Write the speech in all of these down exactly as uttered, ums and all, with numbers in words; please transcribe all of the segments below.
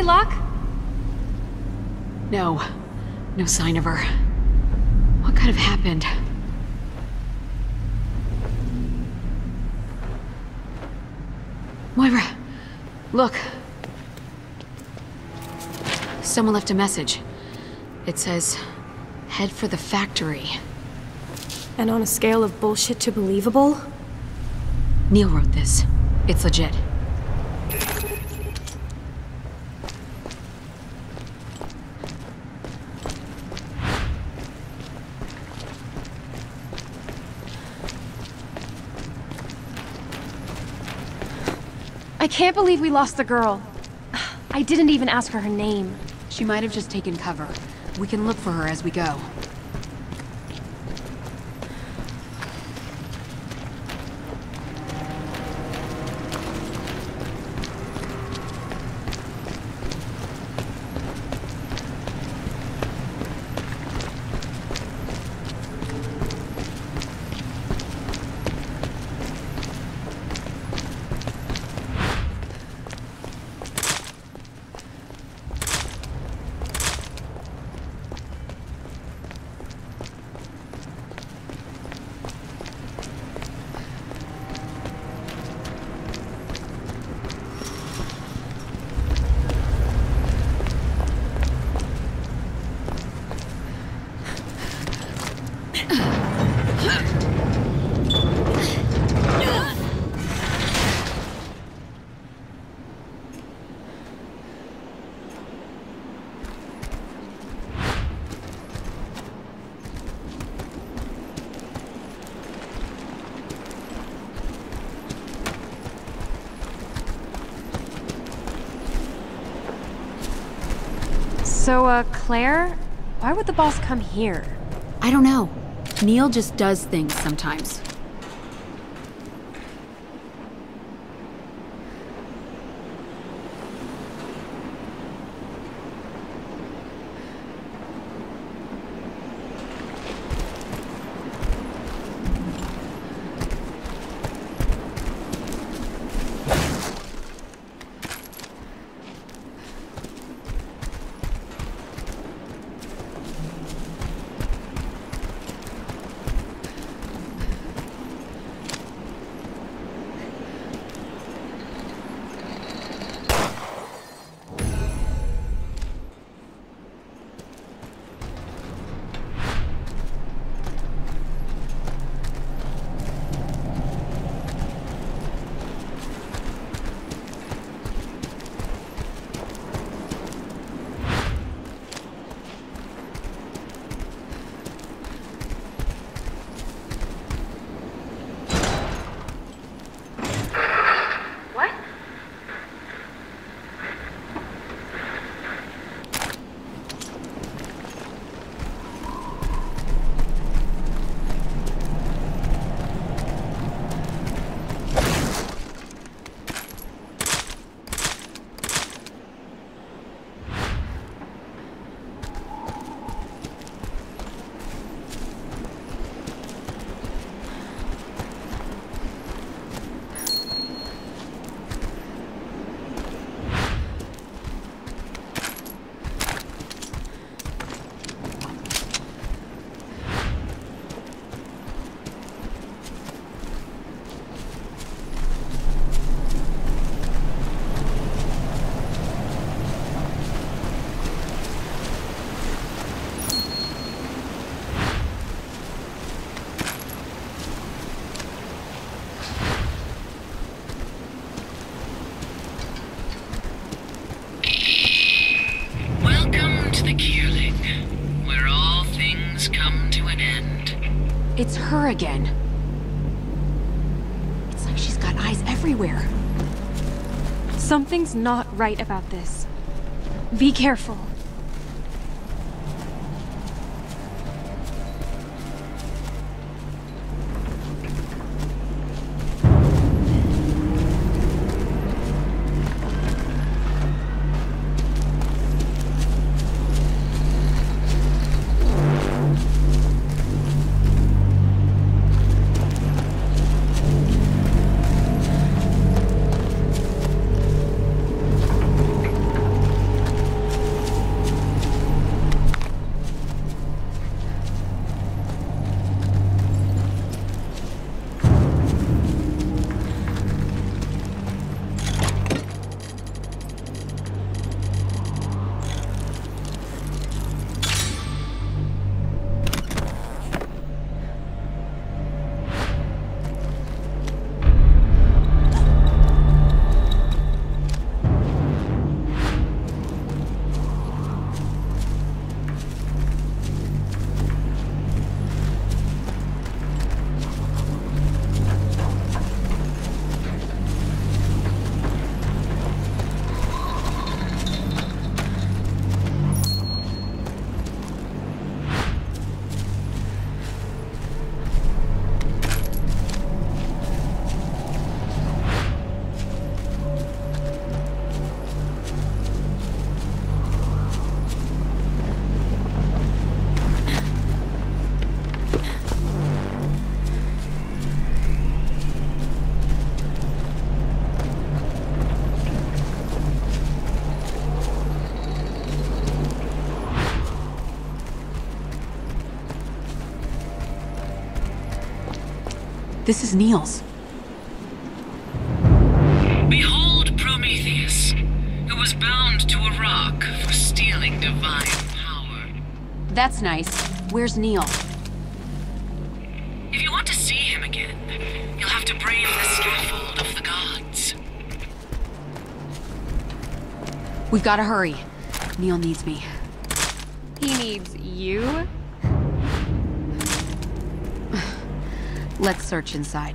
Any luck? No. No sign of her. What could have happened? Moira! Look! Someone left a message. It says, head for the factory. And on a scale of bullshit to believable? Neil wrote this. It's legit. I can't believe we lost the girl. I didn't even ask her her name. She might have just taken cover. We can look for her as we go. So, uh, Claire? Why would the boss come here? I don't know. Neil just does things sometimes. It's her again. It's like she's got eyes everywhere. Something's not right about this. Be careful. This is Niels. Behold Prometheus, who was bound to a rock for stealing divine power. That's nice. Where's Neil? If you want to see him again, you'll have to brave the scaffold of the gods. We've gotta hurry. Neil needs me. He needs you? Let's search inside.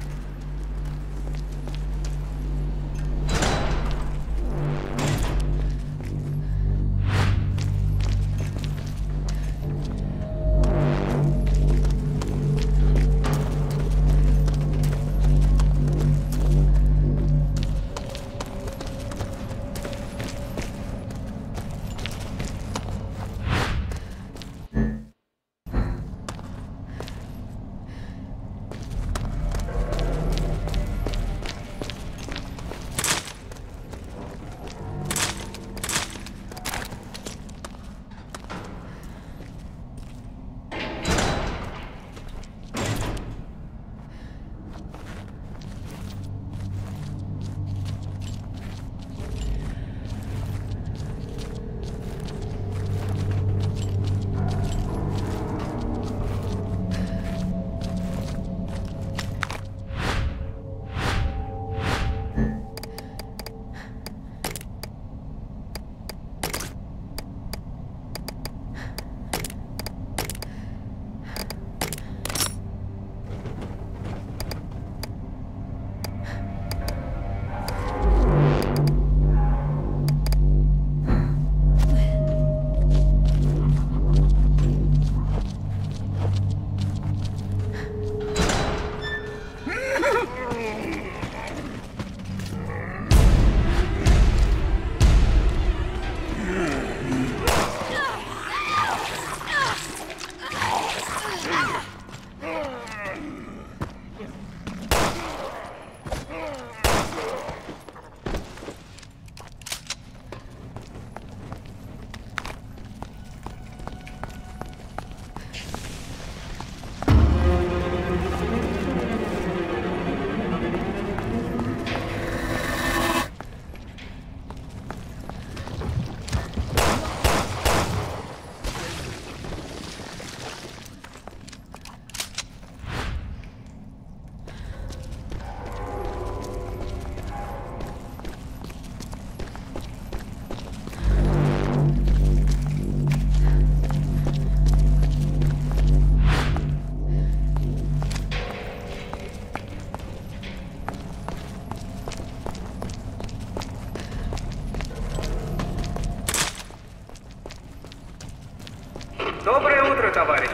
Доброе утро, товарищи!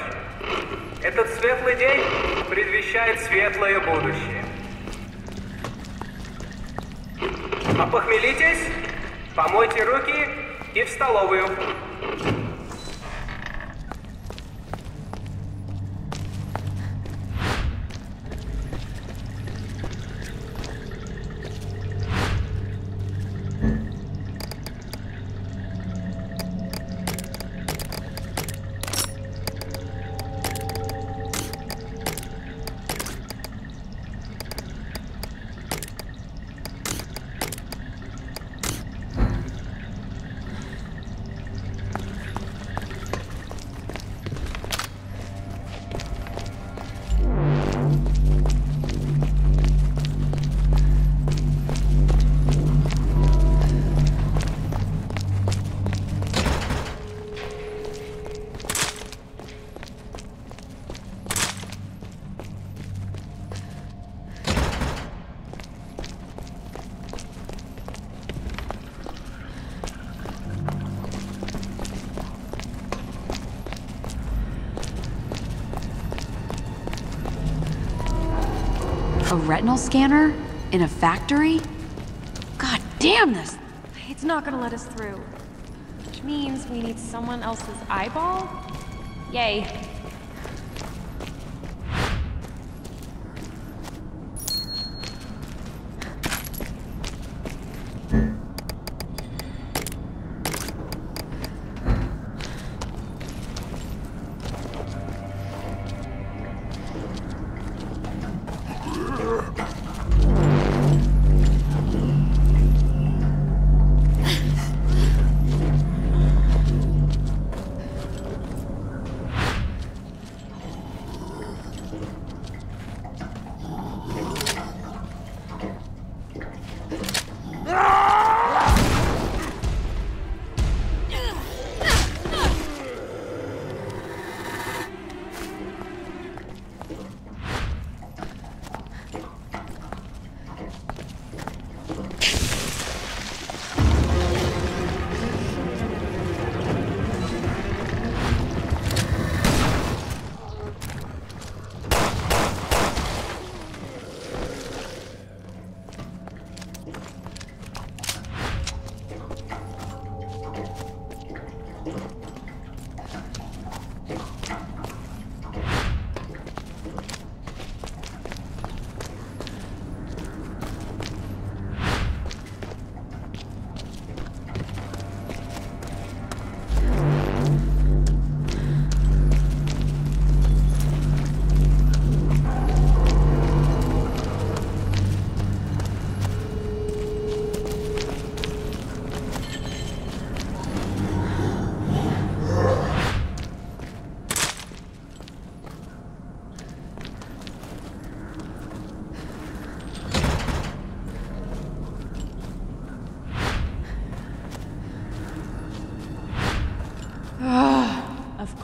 Этот светлый день предвещает светлое будущее. Опохмелитесь, помойте руки и в столовую. A retinal scanner? In a factory? God damn this! It's not gonna let us through. Which means we need someone else's eyeball? Yay.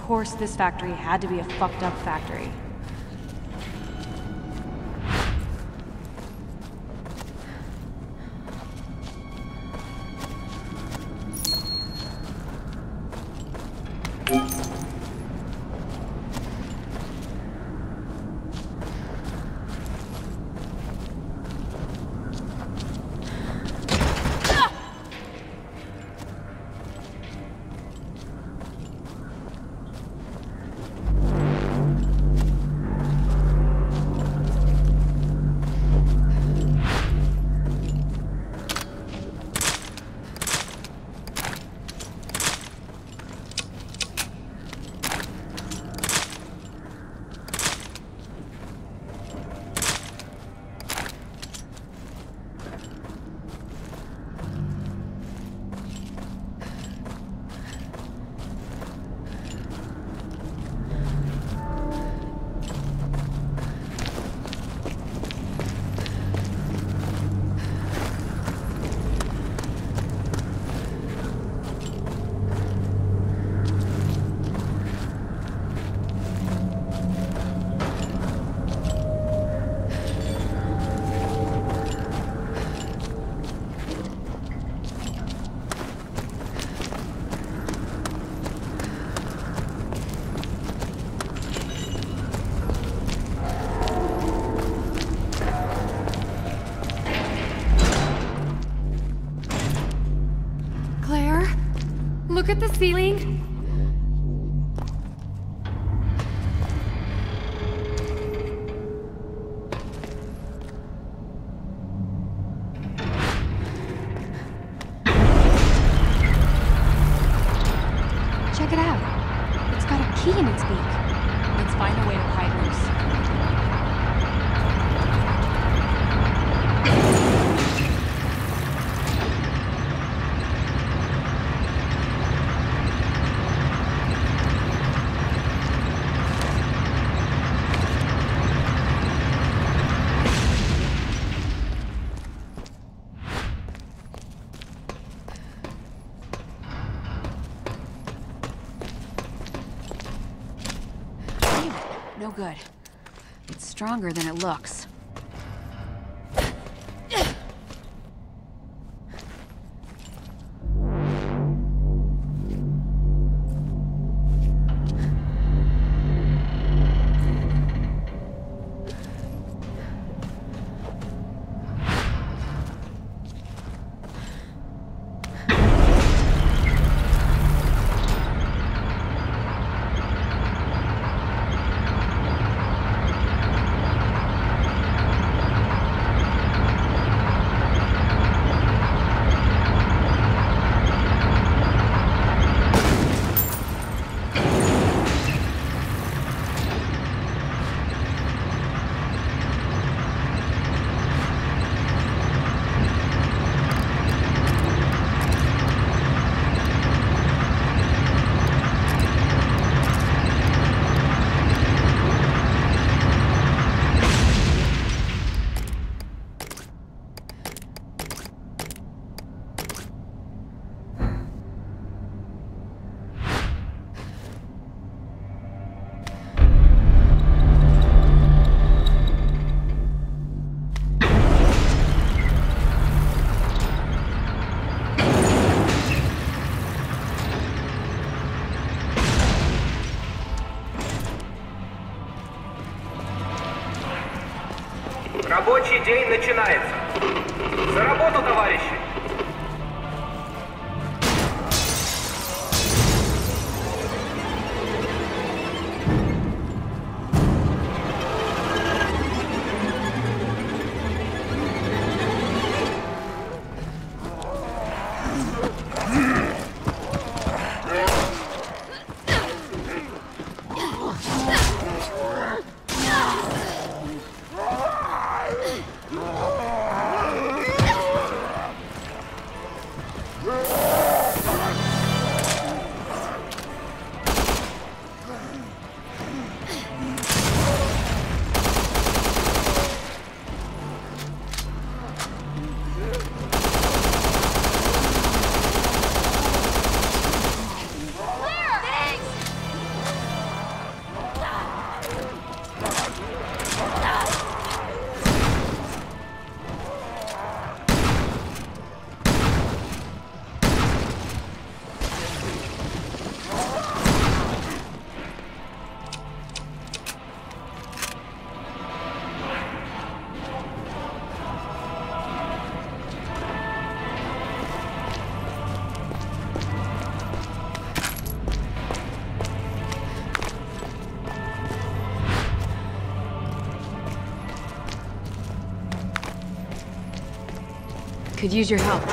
course this factory had to be a fucked up factory. Look at the ceiling. Check it out. It's got a key in its beak. Let's find a way to pry it loose. No good. It's stronger than it looks. Рабочий день начинается. За работу, товарищи! Could use your help.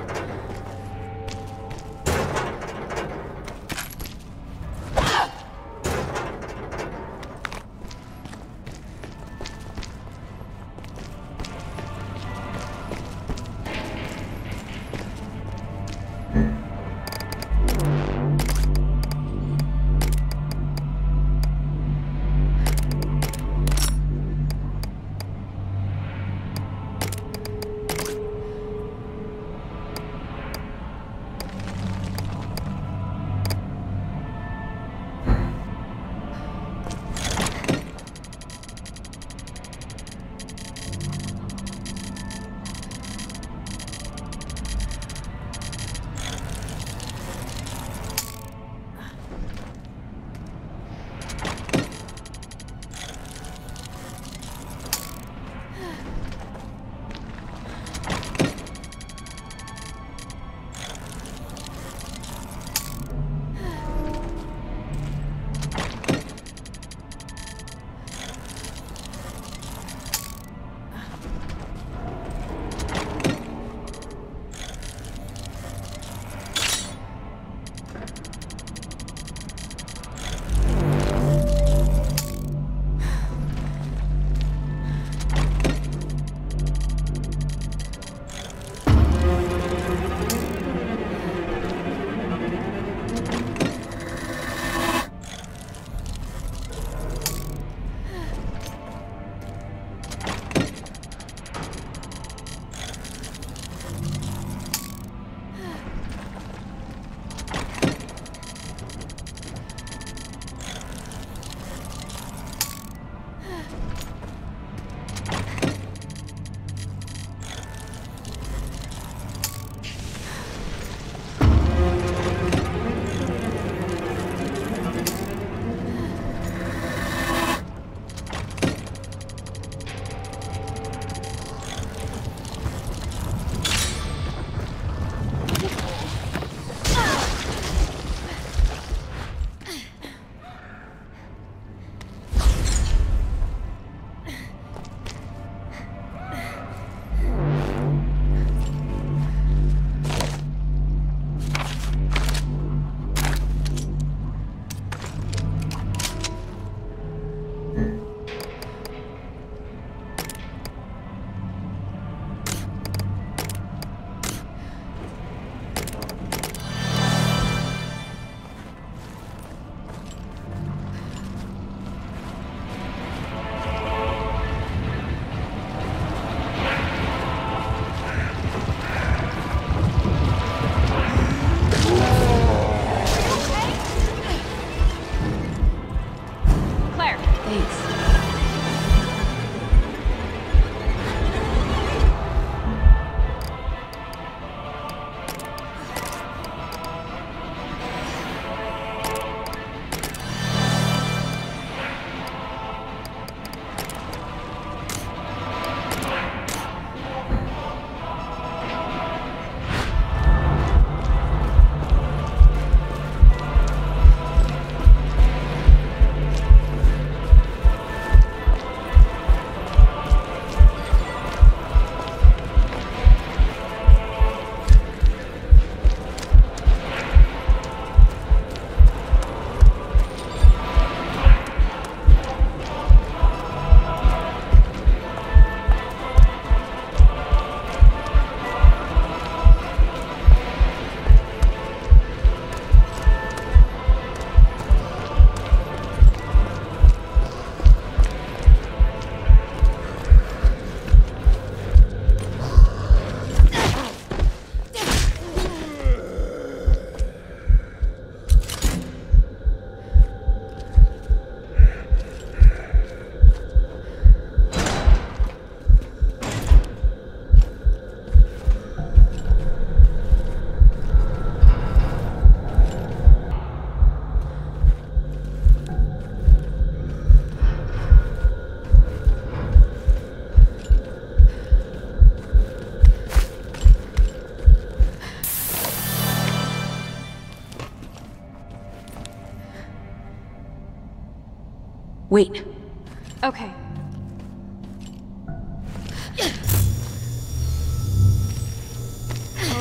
Wait. Okay.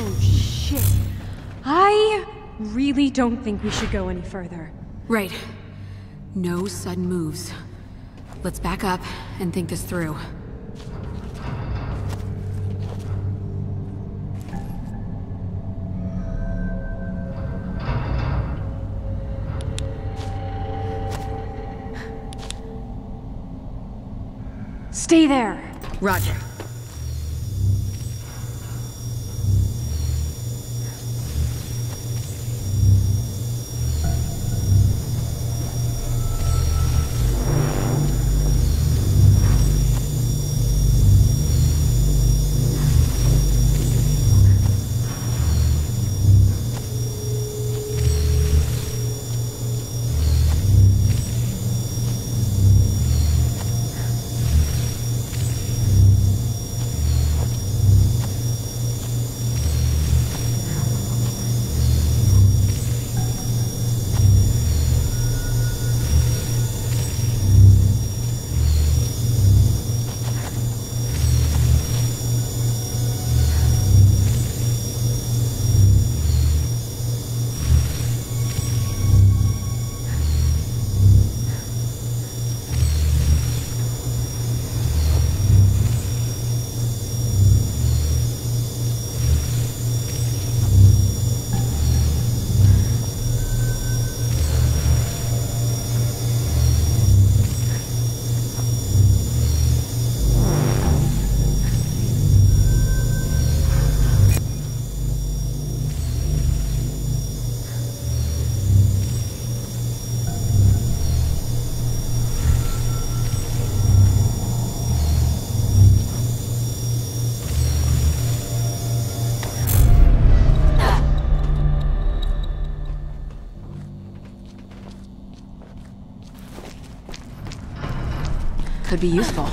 Oh, shit. I really don't think we should go any further. Right. No sudden moves. Let's back up and think this through. Stay there. Roger. Could be useful.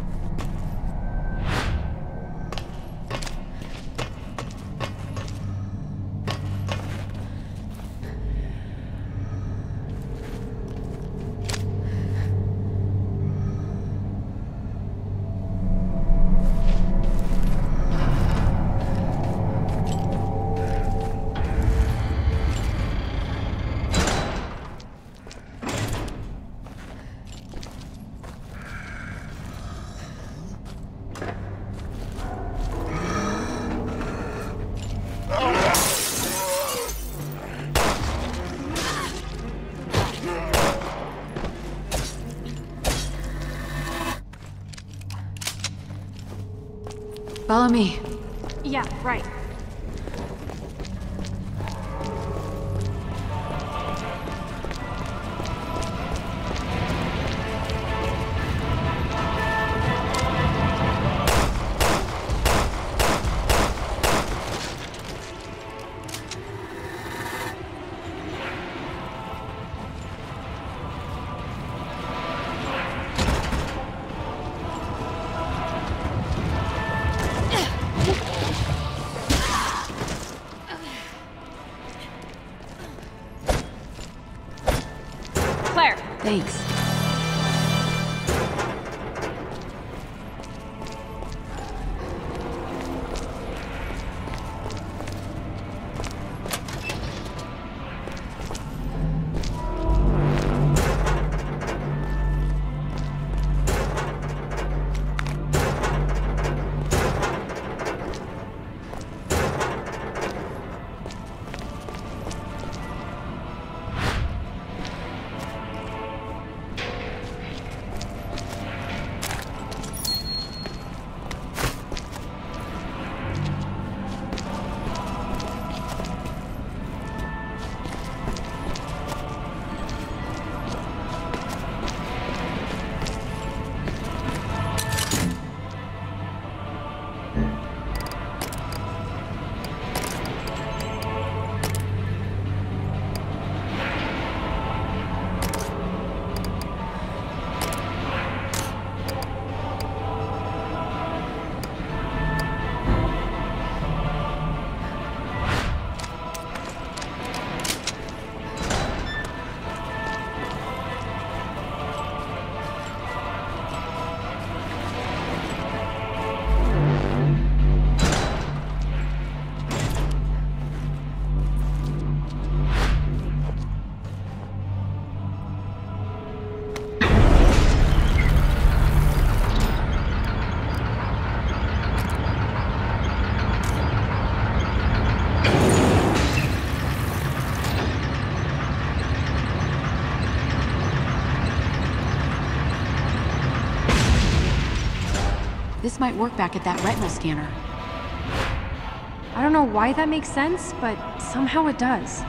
Follow me. Yeah, right. Claire. Thanks. This might work back at that retinal scanner. I don't know why that makes sense, but somehow it does.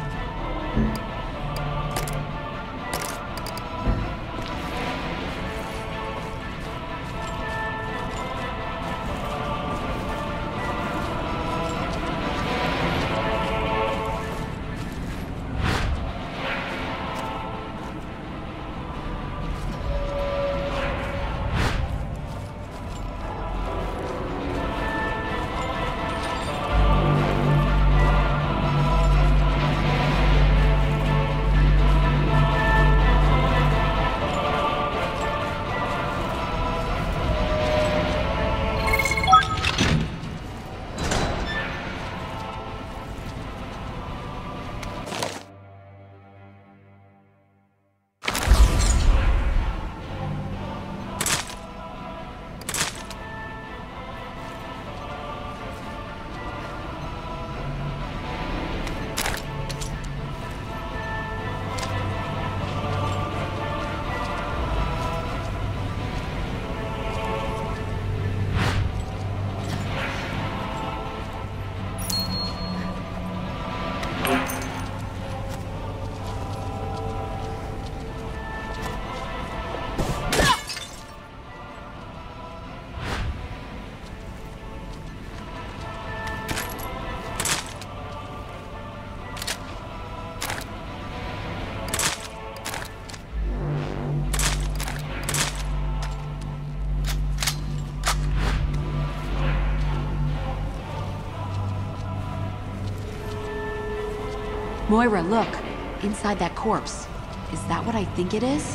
Moira, look. Inside that corpse. Is that what I think it is?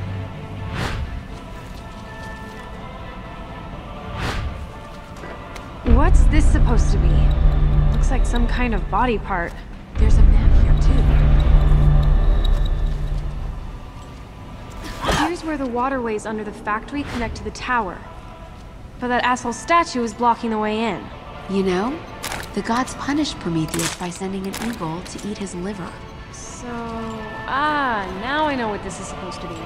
What's this supposed to be? Looks like some kind of body part. There's a map here, too. Here's where the waterways under the factory connect to the tower. But that asshole statue is blocking the way in. You know, the gods punished Prometheus by sending an eagle to eat his liver. So... ah, now I know what this is supposed to be.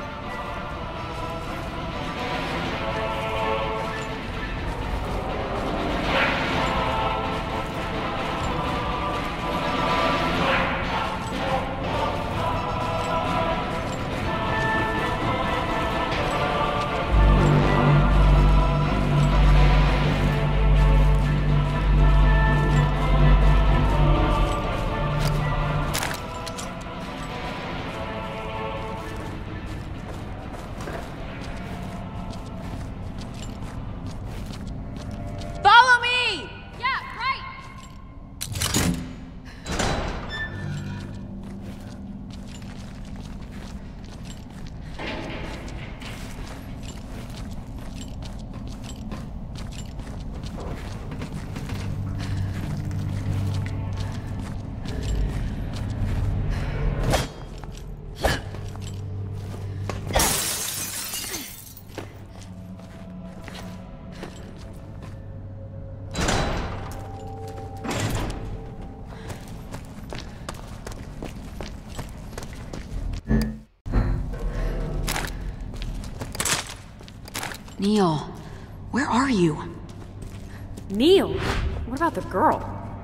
Neil, where are you? Neil? What about the girl?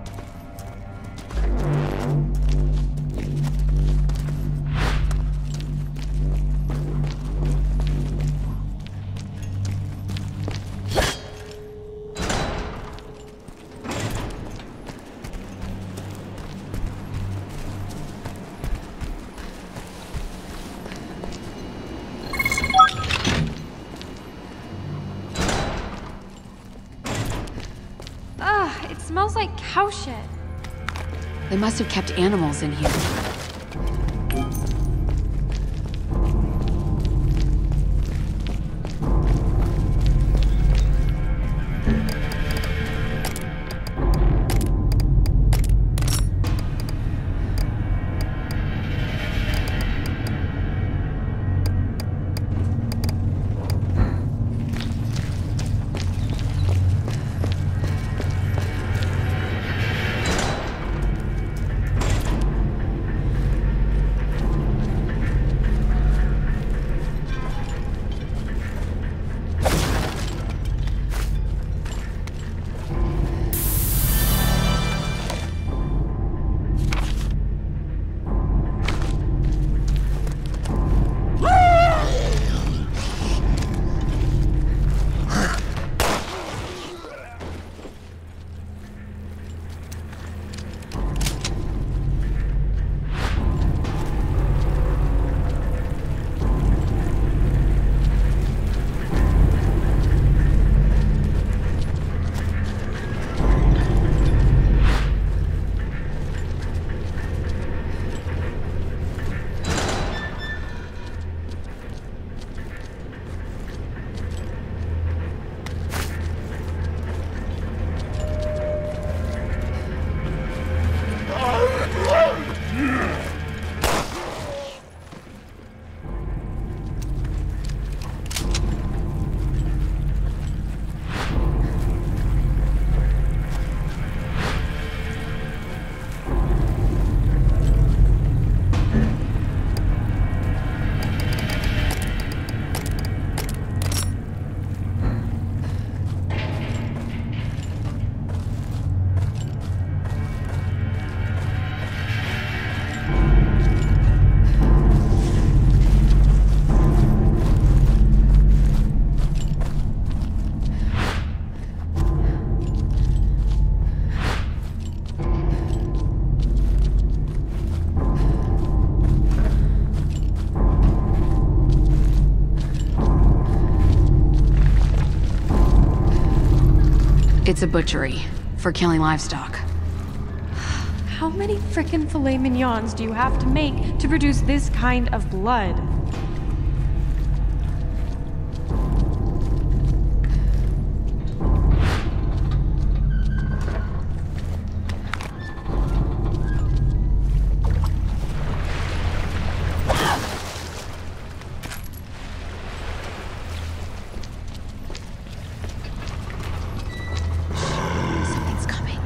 It smells like cow shit. They must have kept animals in here. It's a butchery for killing livestock. How many frickin' filet mignons do you have to make to produce this kind of blood? Something's coming.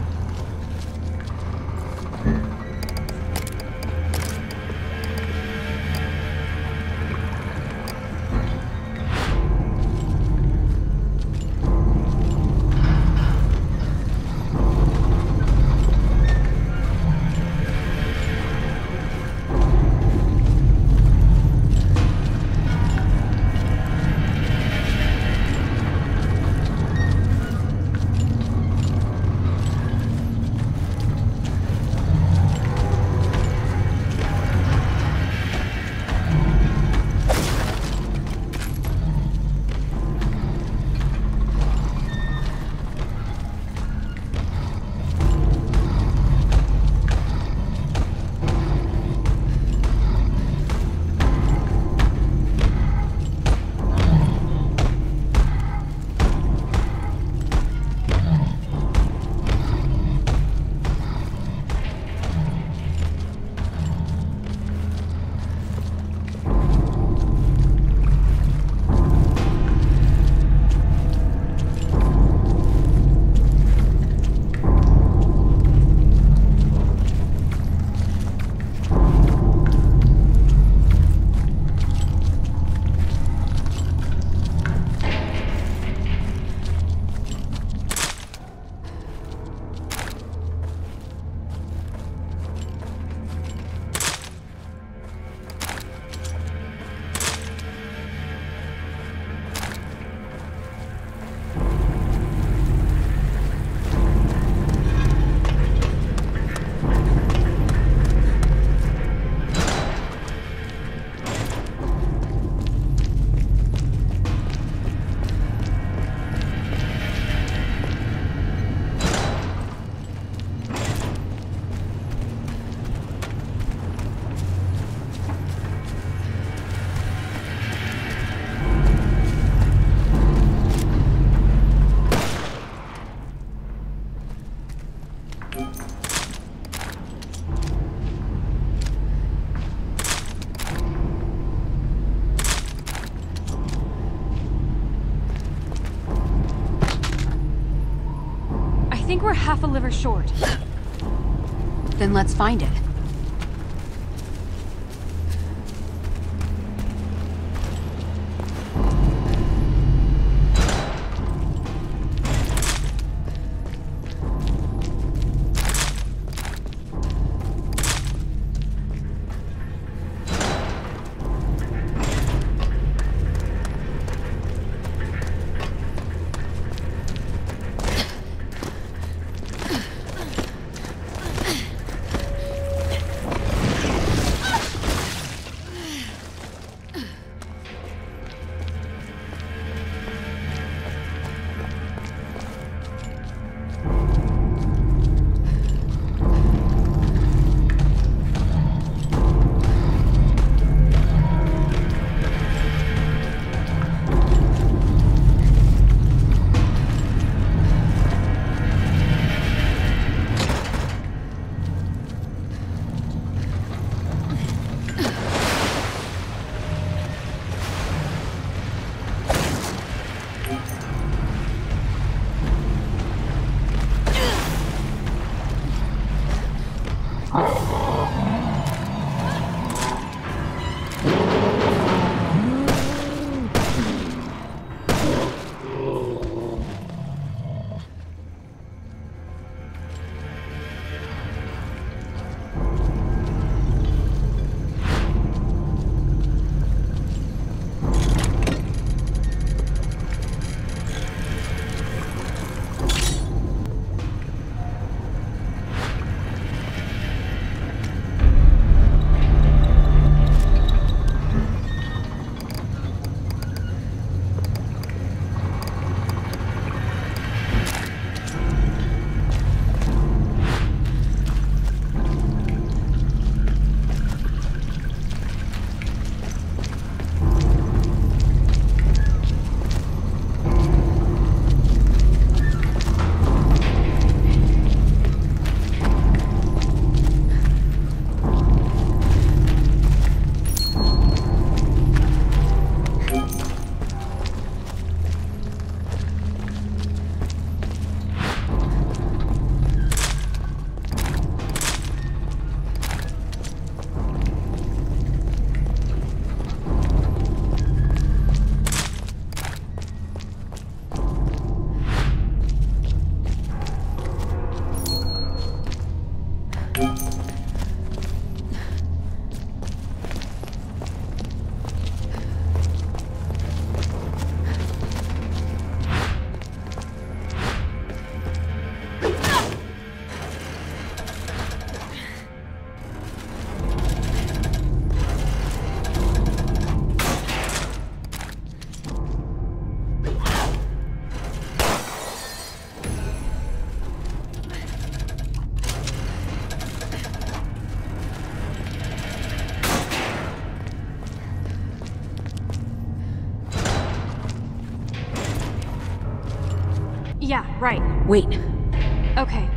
I think we're half a liver short. Then let's find it. Yeah, right. Wait. Okay.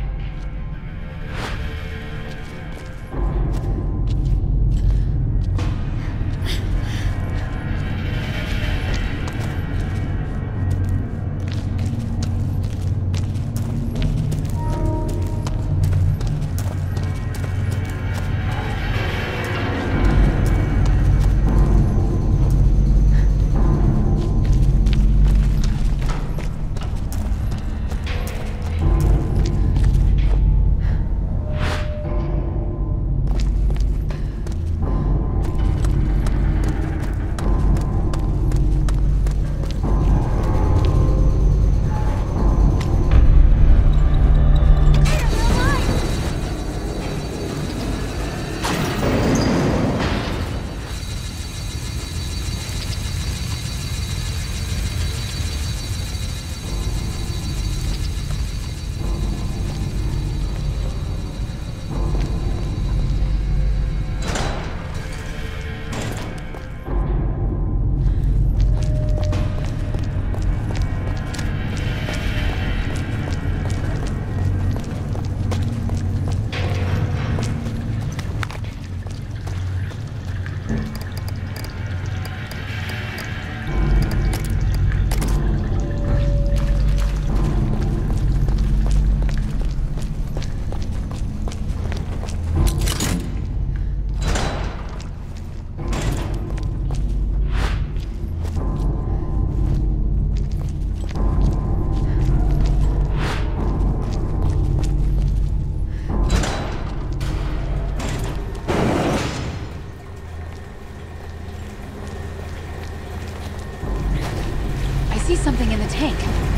Something in the tank.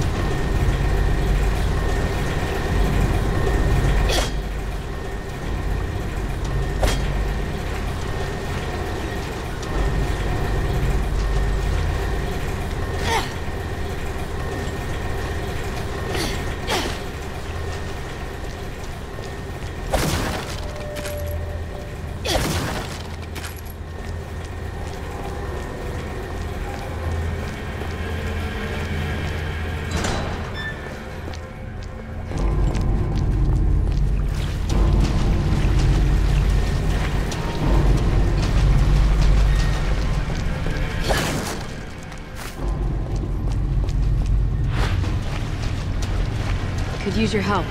Could use your help.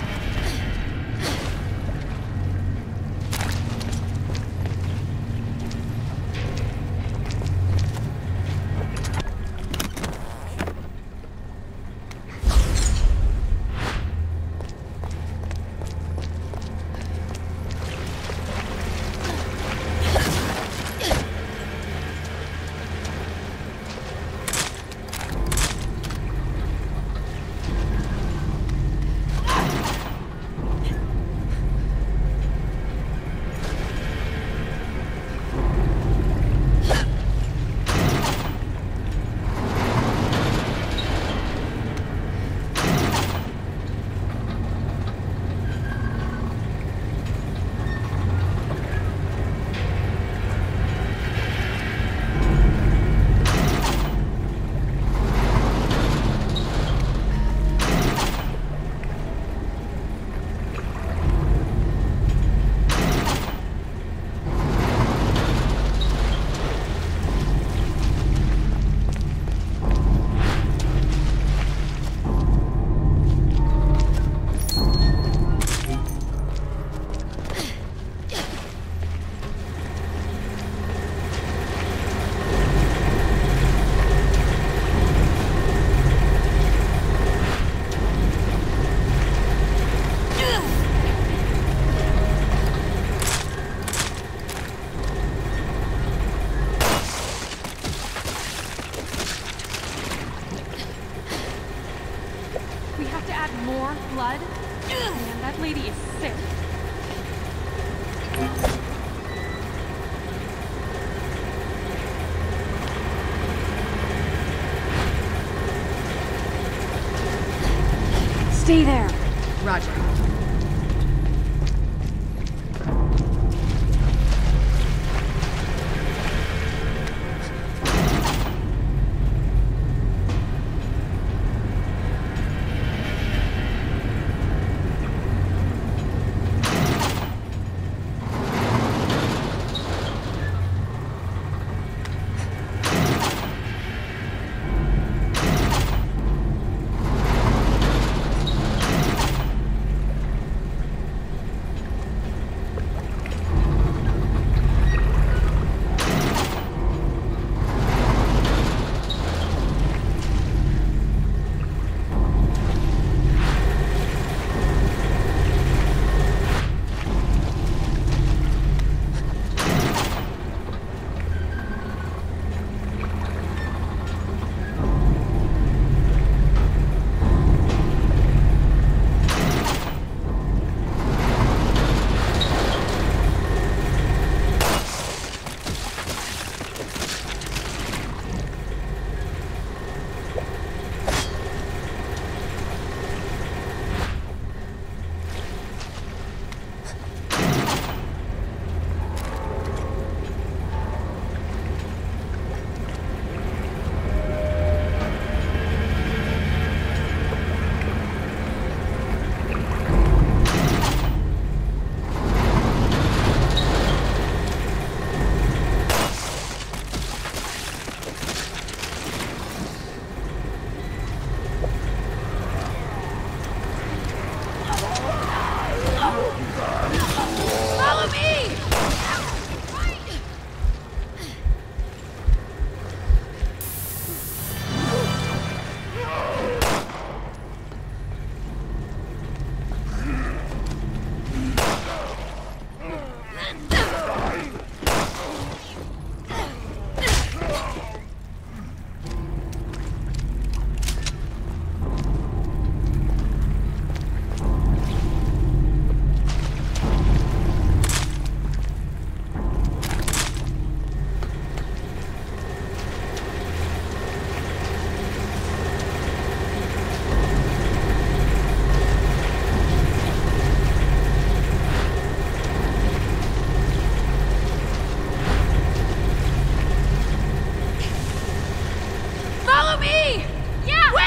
More blood? Man, that lady is sick. Stay there. Roger.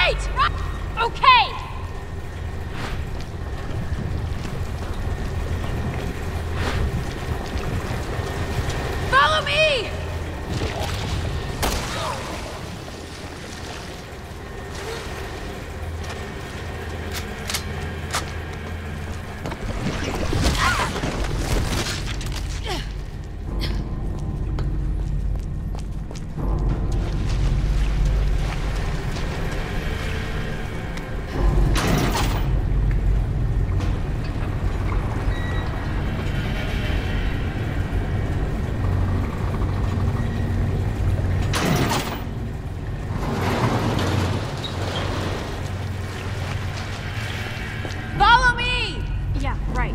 Right! Right! Okay! Follow me! Follow me! Yeah, right.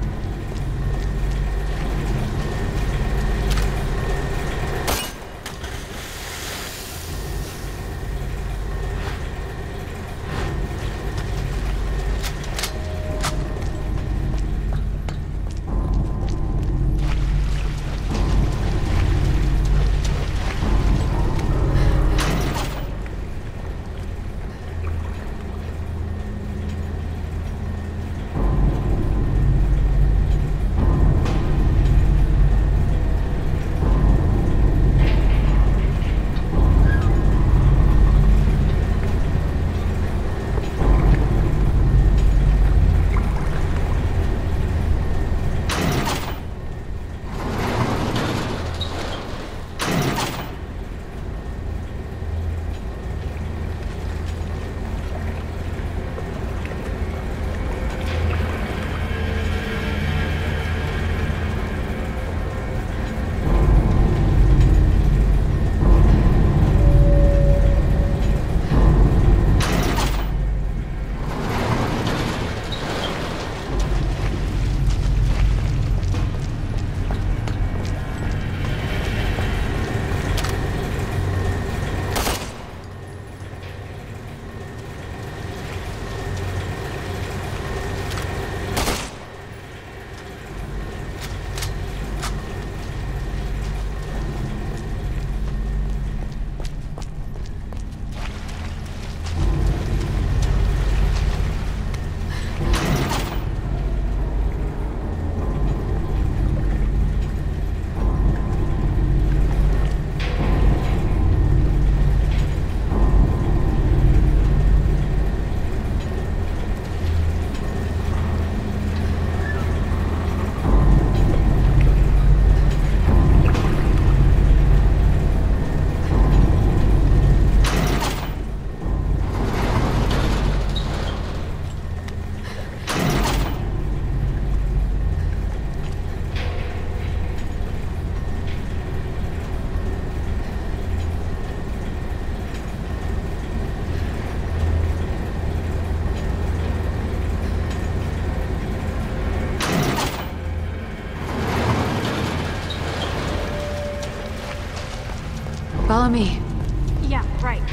Follow me. Yeah, right.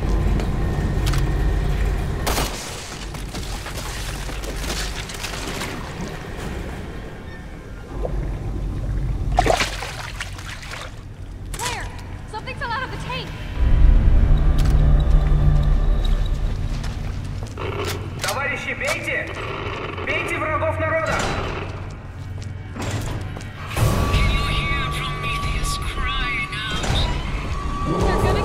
Claire! Something fell out of the tank! Товарищи, бейте! Бейте врагов народа! Can you hear Prometheus crying out? They're gonna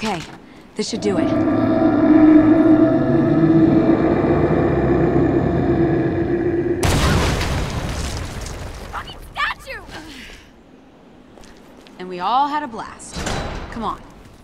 Okay, this should do it. Fucking statue! And we all had a blast. Come on.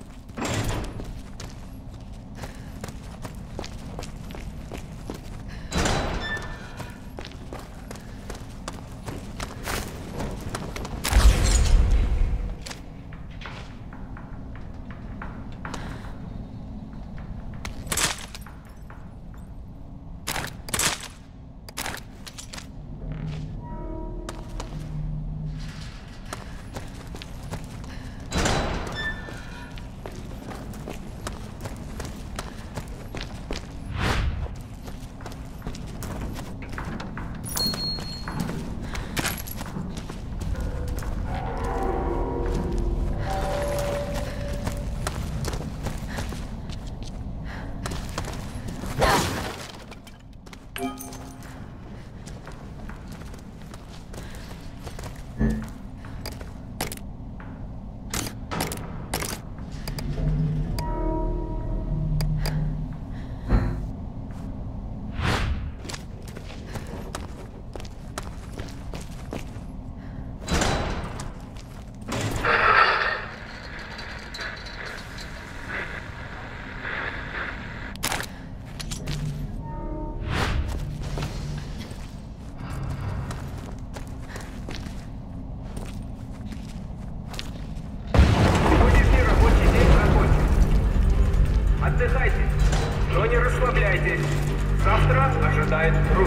Отдыхайте, но не расслабляйтесь. Завтра ожидает труд.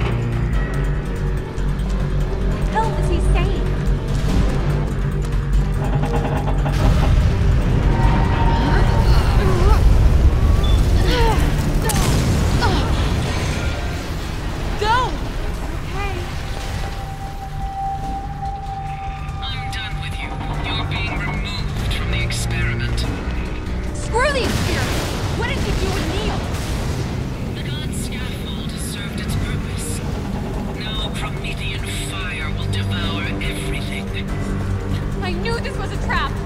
What the hell is he saying? Go! Okay. I'm done with you. You're being removed from the experiment. Screw the experiment! What did you do with Neil? The god scaffold has served its purpose. Now Promethean fire will devour everything. I knew this was a trap!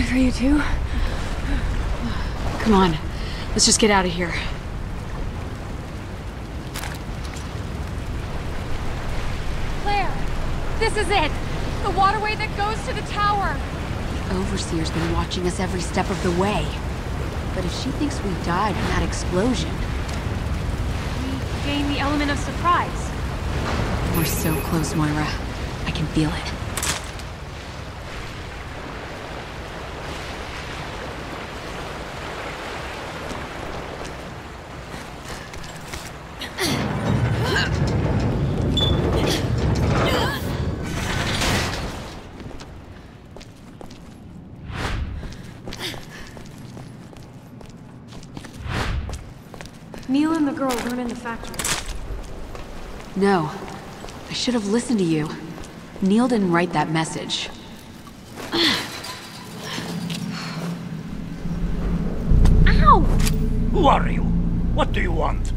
for you too? Come on, let's just get out of here. Claire, this is it! The waterway that goes to the tower! The Overseer's been watching us every step of the way. But if she thinks we died in that explosion... We gain the element of surprise. We're so close, Moira. I can feel it. Neil and the girl weren't in the factory. No. I should have listened to you. Neil didn't write that message. Ow! Who are you? What do you want?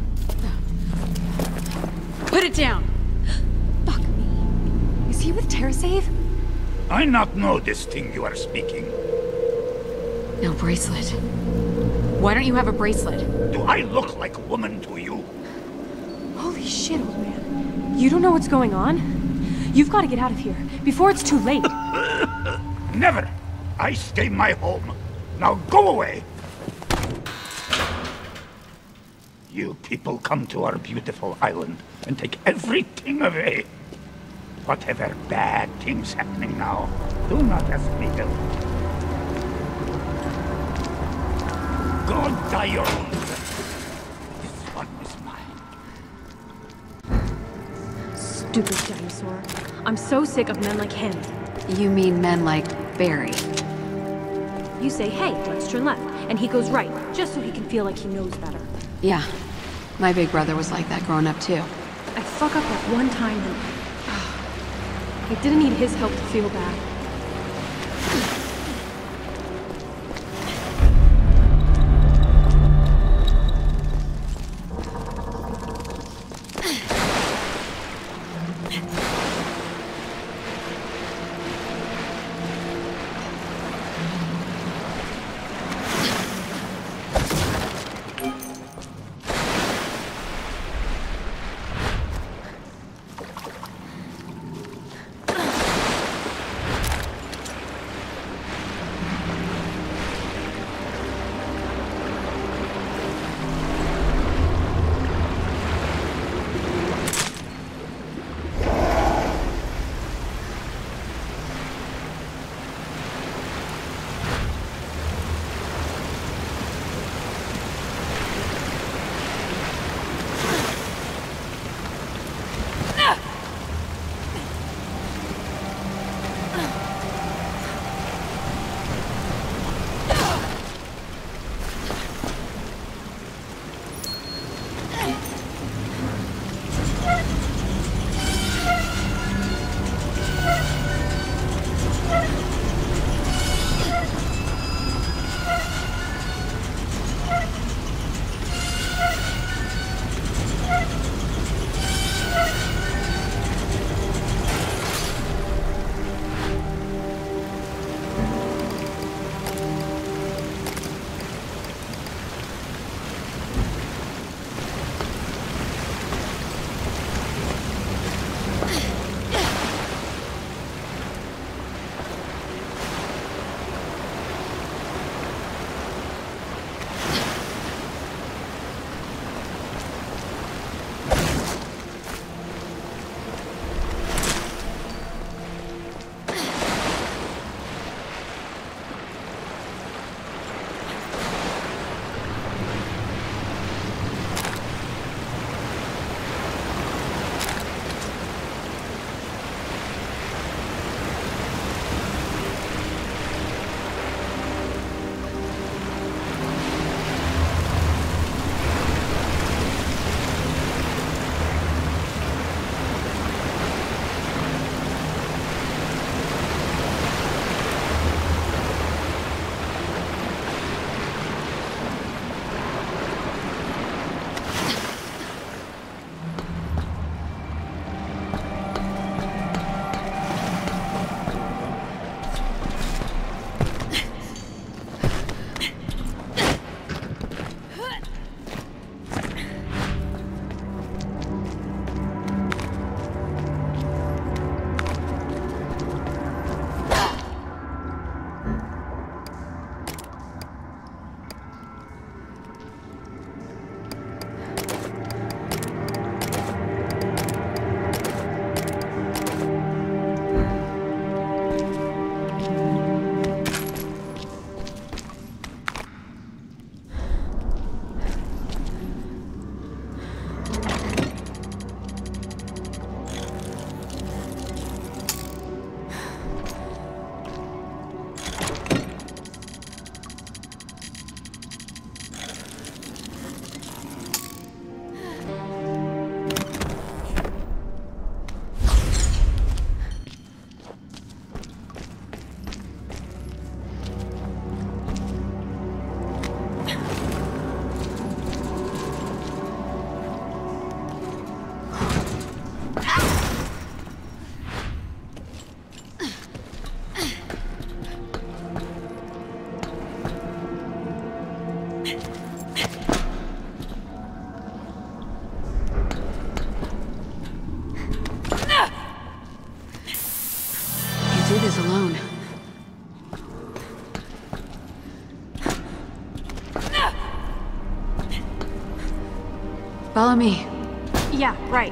Put it down! Fuck me. Is he with TerraSave? I not know this thing you are speaking. No bracelet. Why don't you have a bracelet? Do I look like a woman to you? Holy shit, old man. You don't know what's going on? You've got to get out of here, before it's too late. Never! I stay my home. Now go away! You people come to our beautiful island and take everything away. Whatever bad things happening now, do not ask me help. Go die your own death. This one is mine. Stupid dinosaur. I'm so sick of men like him. You mean men like Barry? You say, hey, let's turn left, and he goes right, just so he can feel like he knows better. Yeah. My big brother was like that growing up too. I fuck up like one time and... I didn't need his help to feel bad. Follow me. Yeah, right.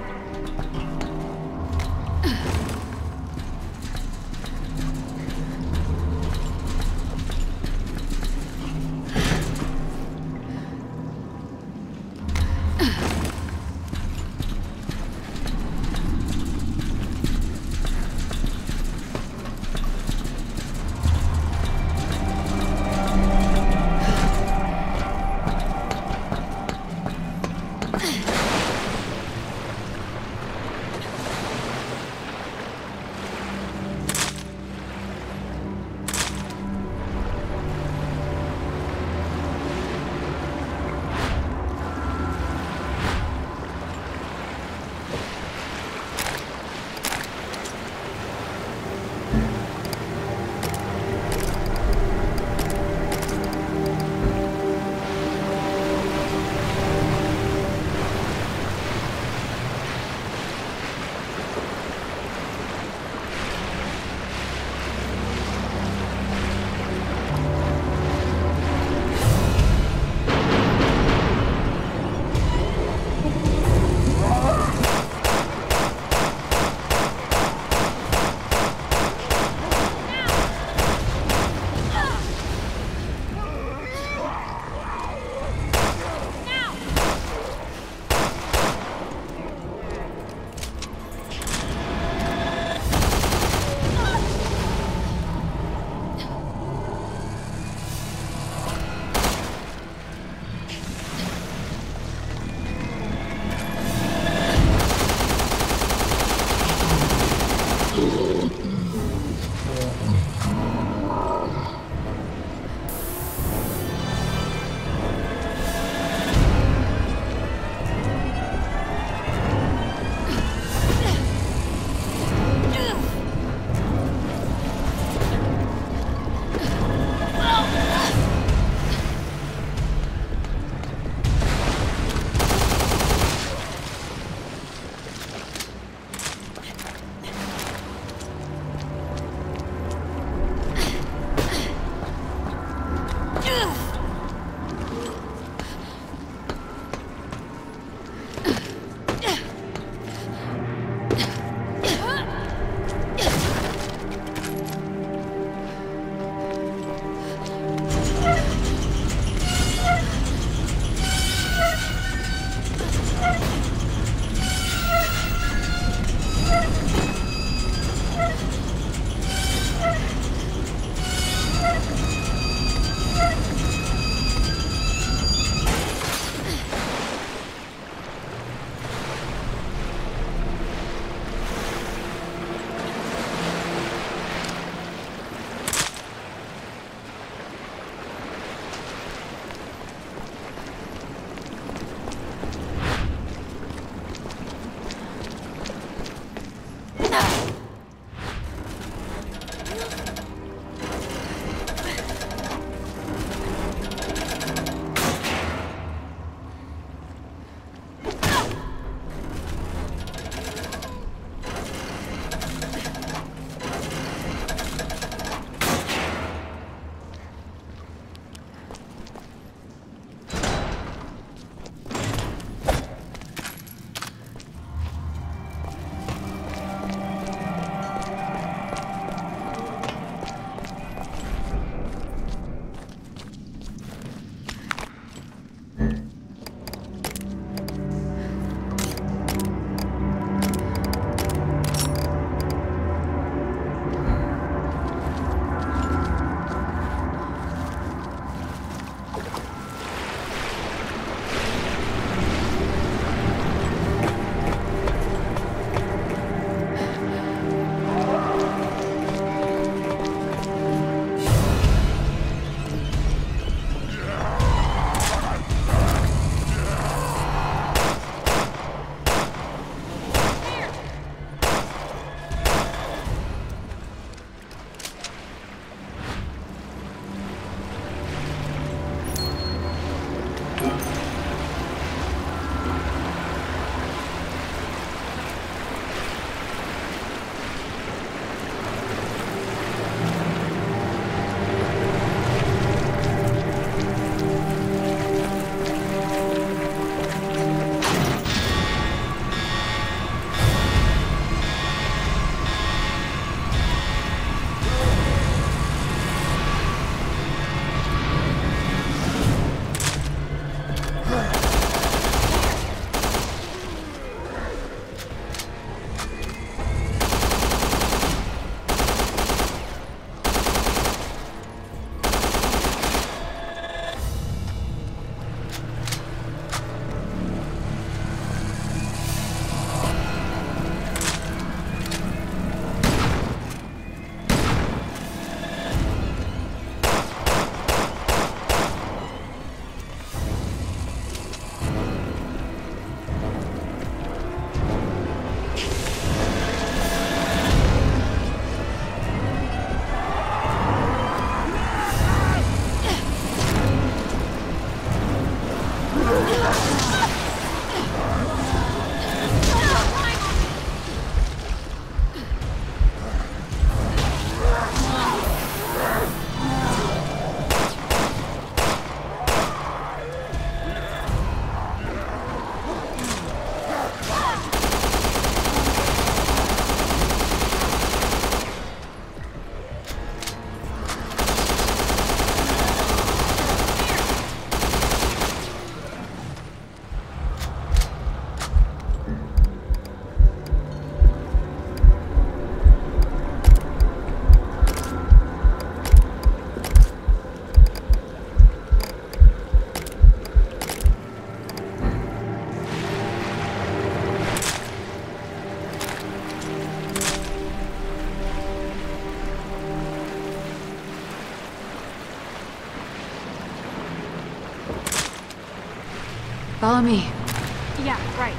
Follow me. Yeah, right.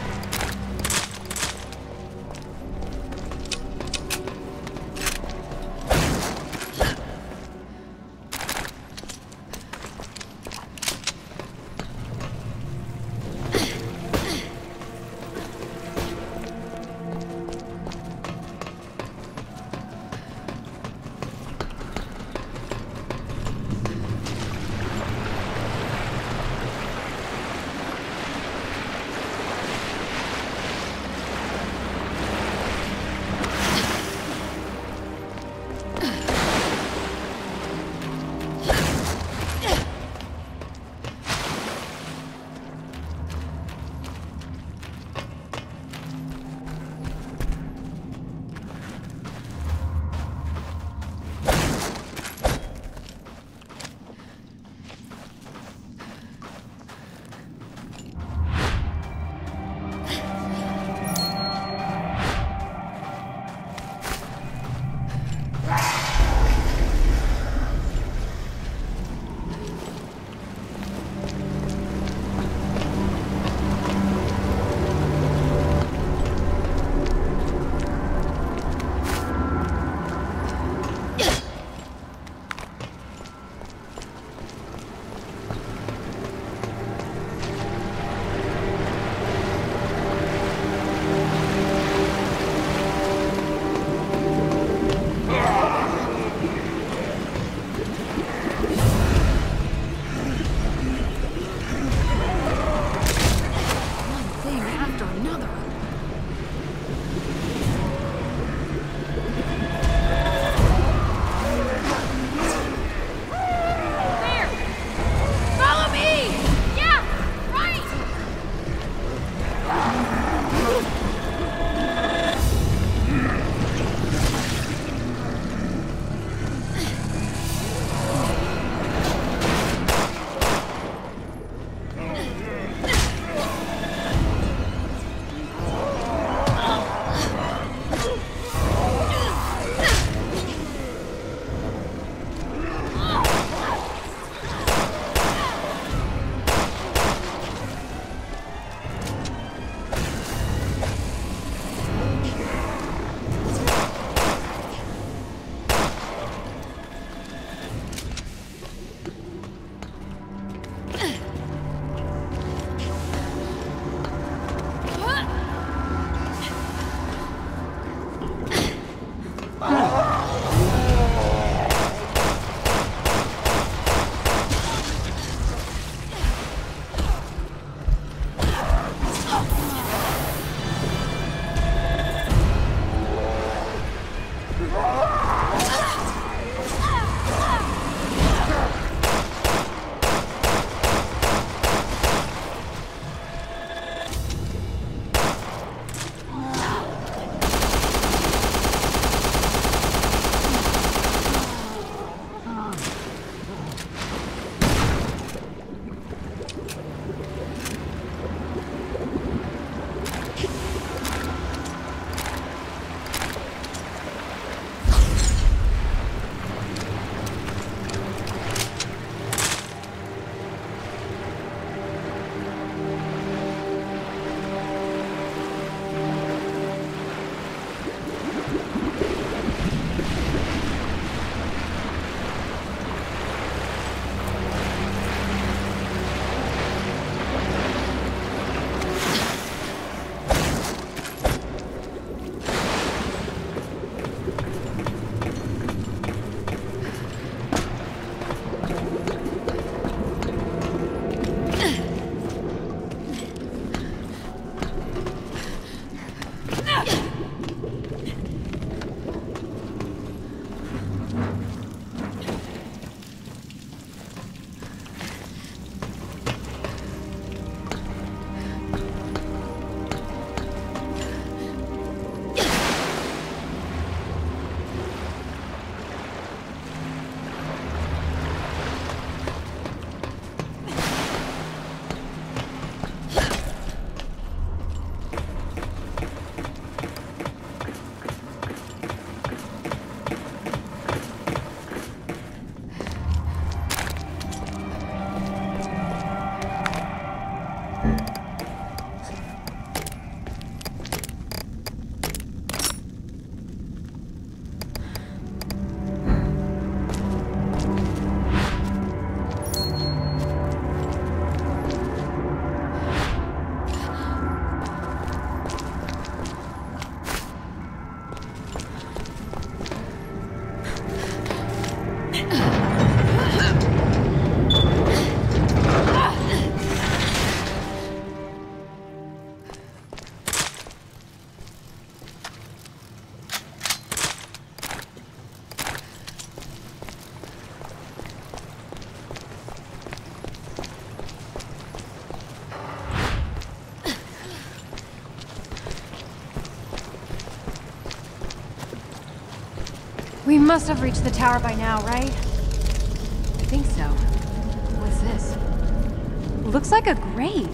We must have reached the tower by now, right? I think so. What's this? Looks like a grave.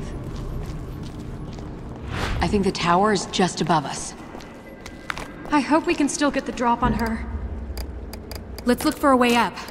I think the tower is just above us. I hope we can still get the drop on her. Let's look for a way up.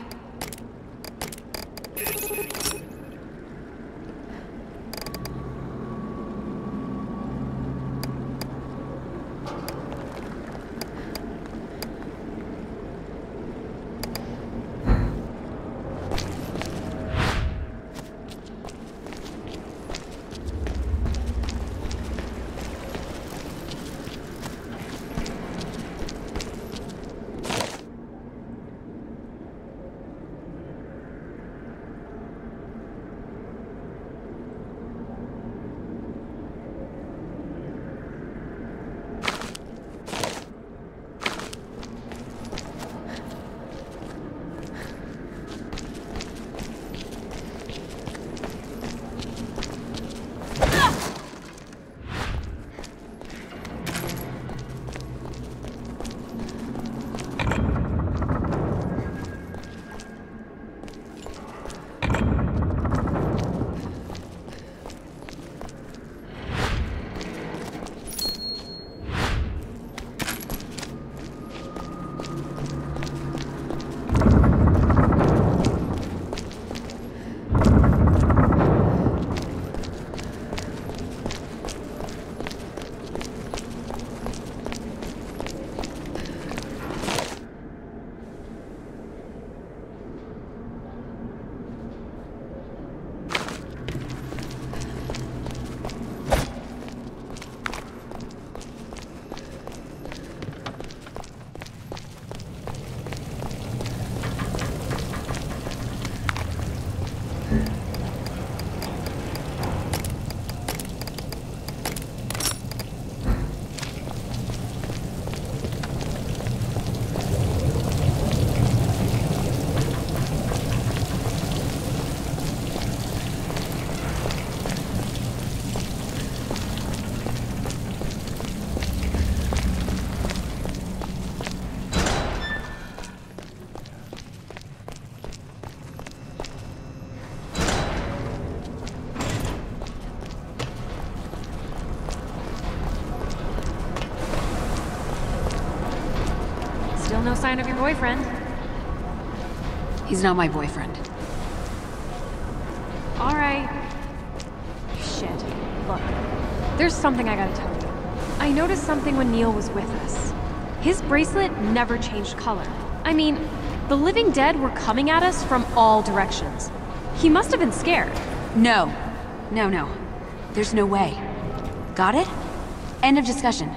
Still no sign of your boyfriend. He's not my boyfriend. All right. Shit. Look, there's something I gotta tell you. I noticed something when Neil was with us. His bracelet never changed color. I mean, the living dead were coming at us from all directions. He must have been scared. No. No, no. There's no way. Got it? End of discussion.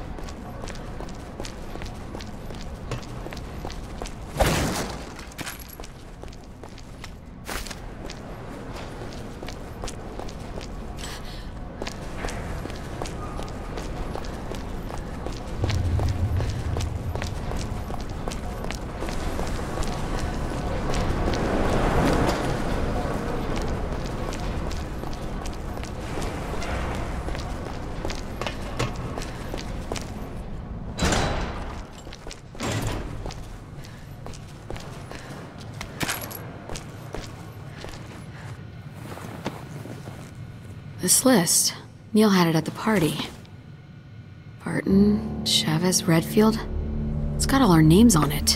This list, Neil had it at the party. Barton, Chavez, Redfield. It's got all our names on it.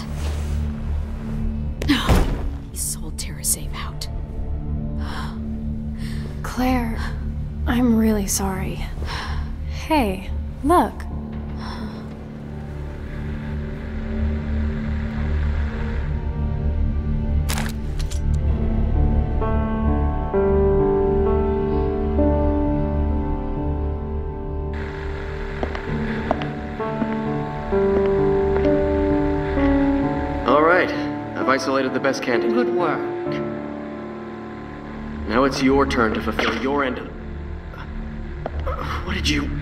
He sold TerraSave out. Claire, I'm really sorry. Hey, look. Isolated the best candidate. Good work. Now it's your turn to fulfill your end of... What did you...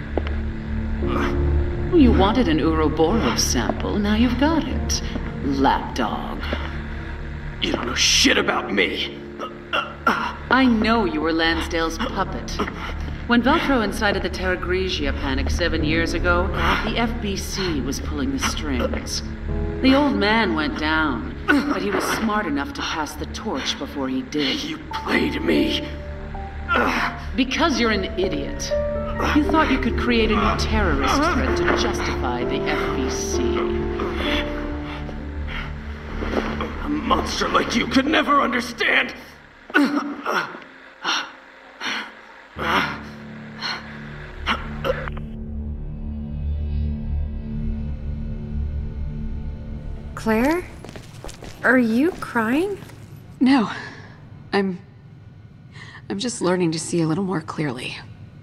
You wanted an Ouroboros sample, now you've got it. Lapdog. You don't know shit about me. I know you were Lansdale's puppet. When Veltro incited the Terra Grigia panic seven years ago, the F B C was pulling the strings. The old man went down, but he was smart enough to pass the torch before he did. You played me. Because you're an idiot. You thought you could create a new terrorist threat to justify the F B C. A monster like you could never understand. Claire? Are you crying? No. I'm... I'm just learning to see a little more clearly.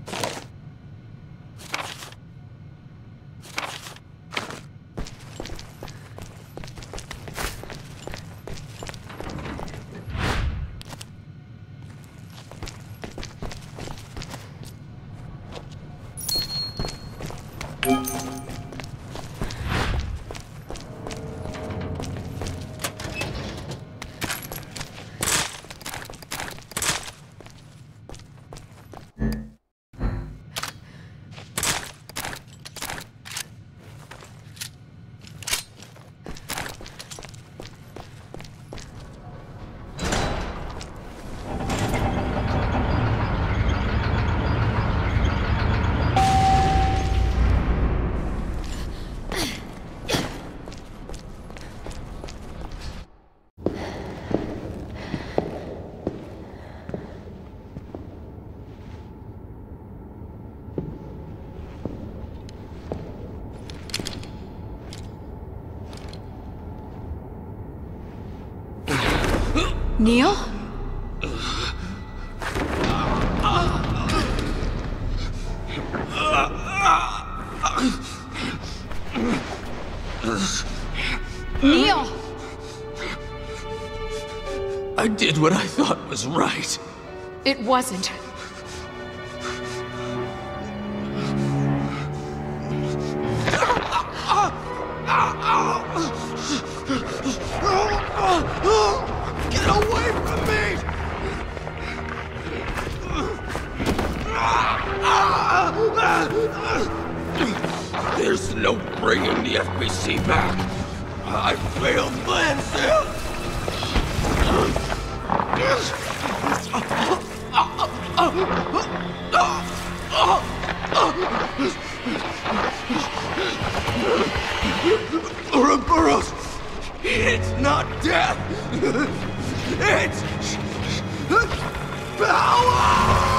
Neil? Neil! I did what I thought was right. It wasn't. Get away from me! There's no bringing the F B C back. I failed Lansdale. Ouroboros! It's not death! It's power!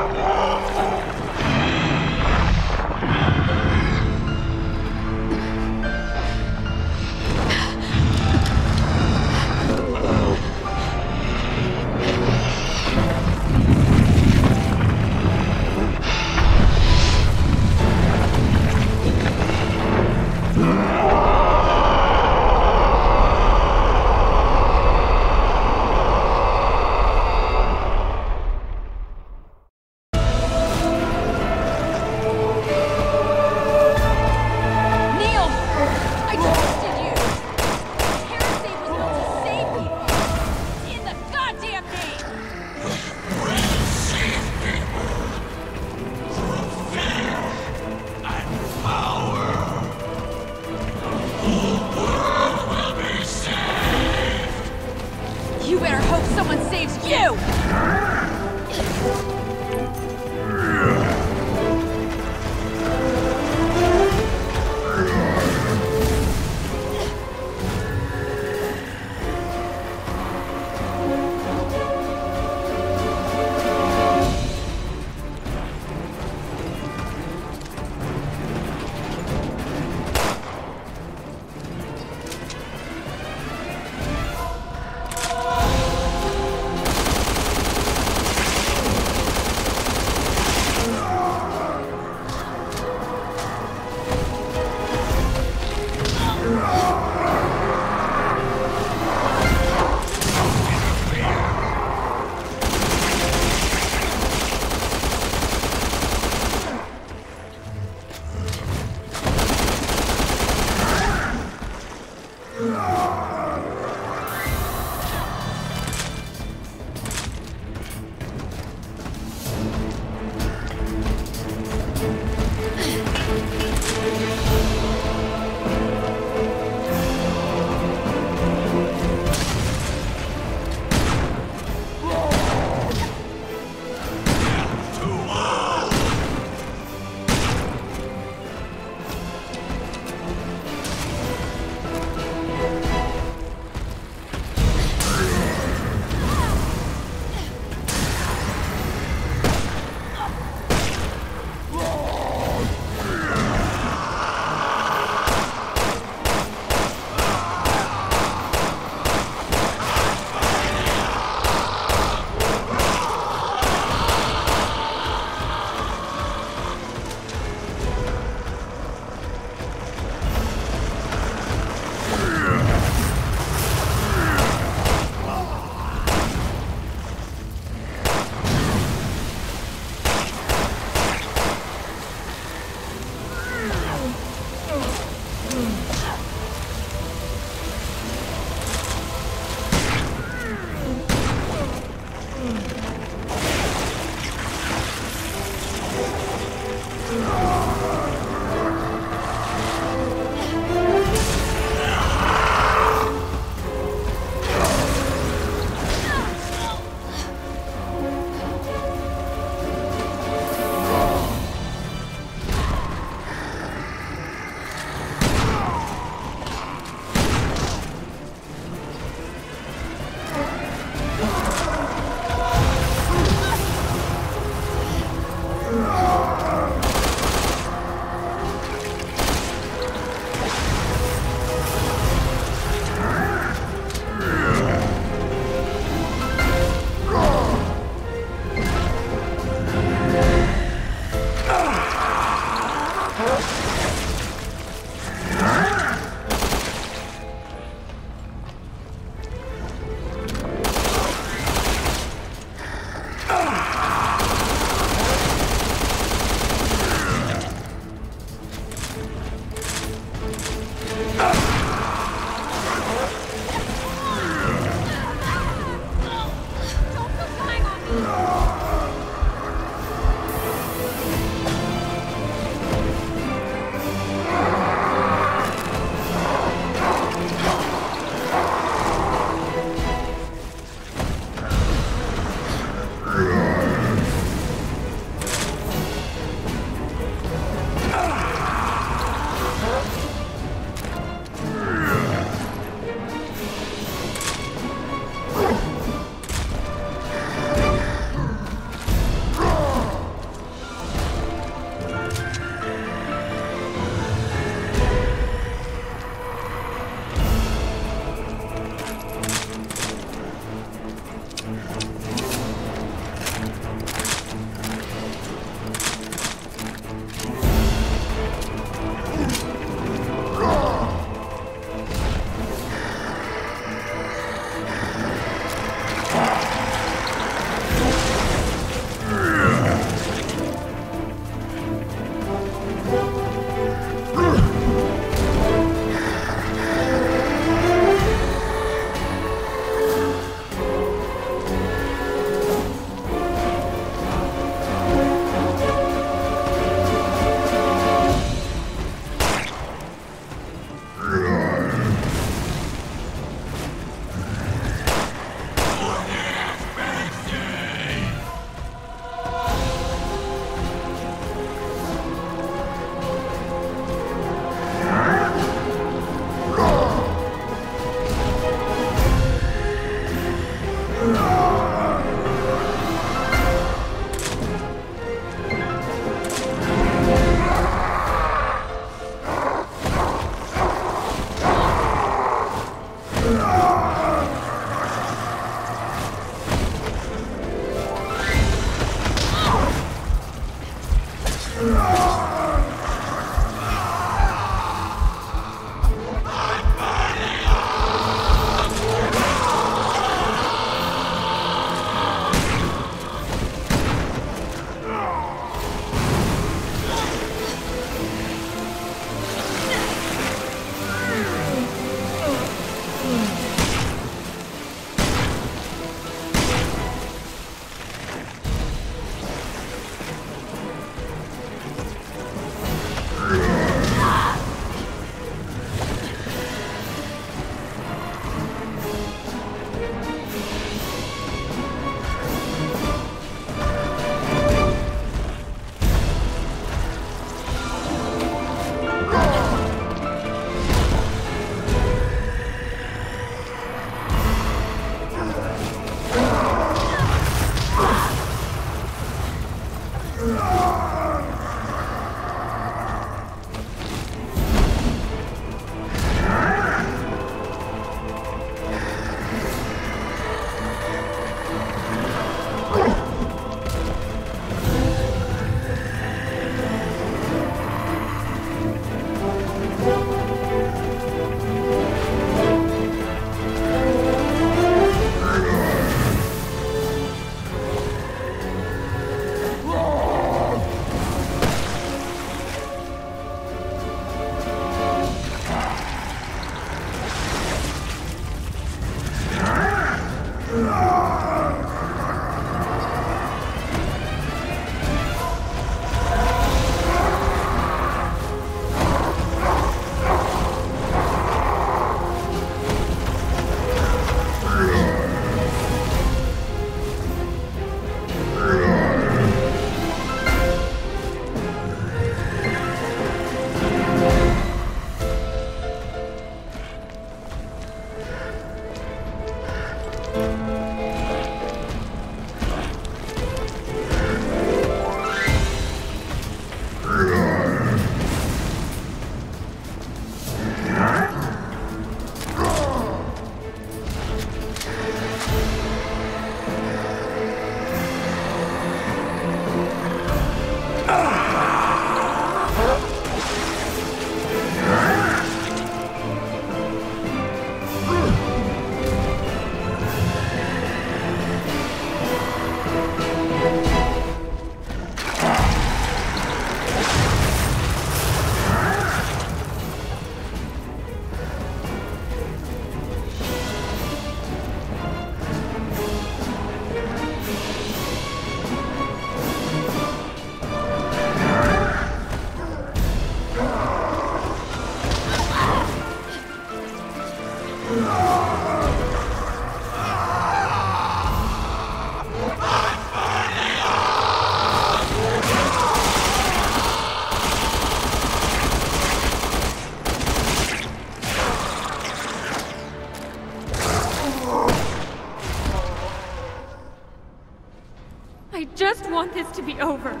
I just want this to be over.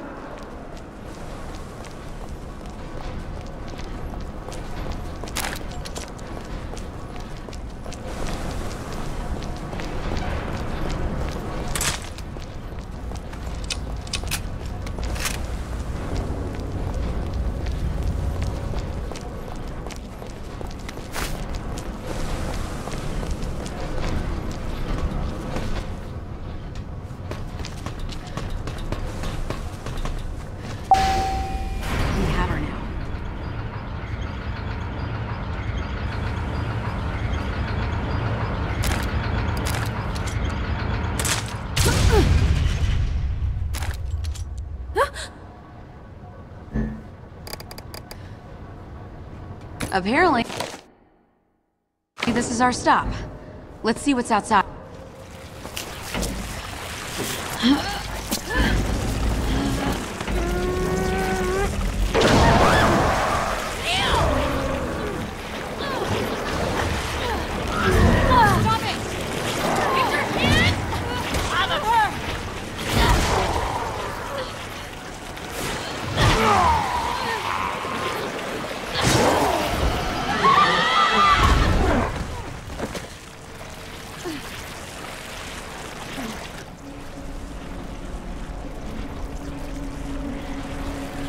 Apparently, this is our stop. Let's see what's outside.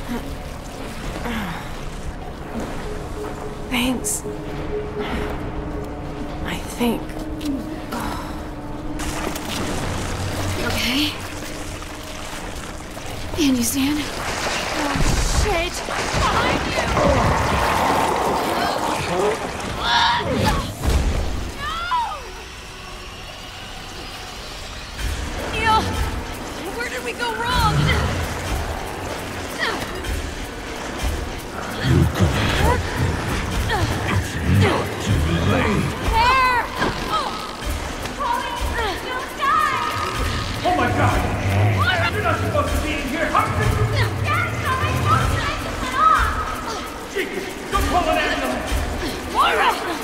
Thanks. I think. Okay. Can you stand? Oh, shit! Behind you! Neil! Where did we go wrong? You could help me. It's not too late. There! Polly, you'll die! Oh my god! You're not supposed to be in here! How could you? Dad's coming! Don't take it off! Jesus! Don't call an ambulance! Moira!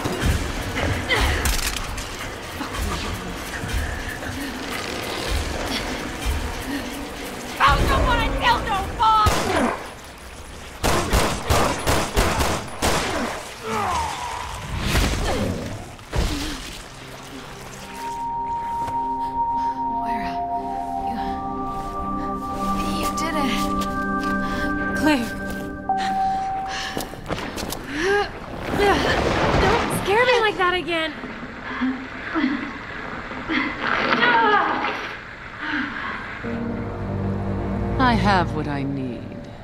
Found someone and tell no bomb! Moira, you... You did it. Claire. Don't scare me like that again. I have what I need.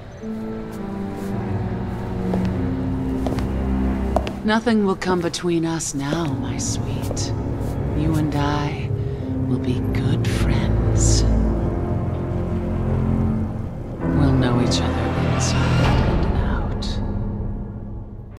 Nothing will come between us now, my sweet. You and I will be good friends. We'll know each other inside.